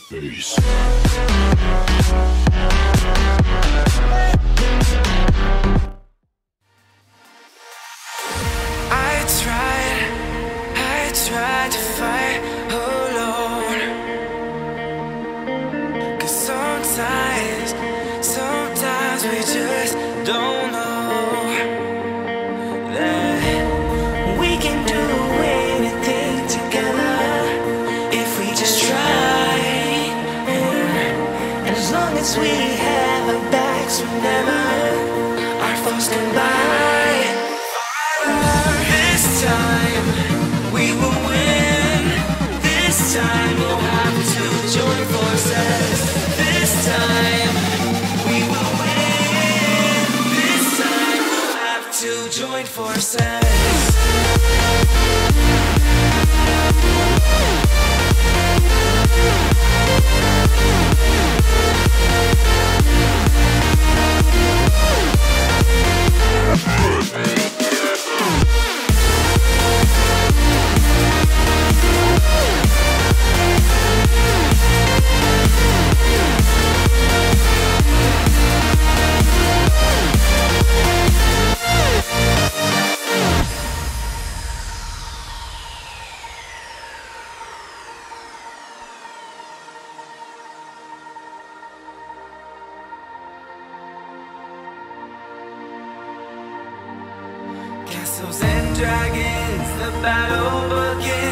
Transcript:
face. I tried to fight alone. 'Cause sometimes we just don't know that we can do anything together if we just try. And as long as we have our backs, whenever our foes come by, this time we will win. This time we'll have to join forces. This time we will win. This time we'll have to join forces. Castles and dragons, the battle begins.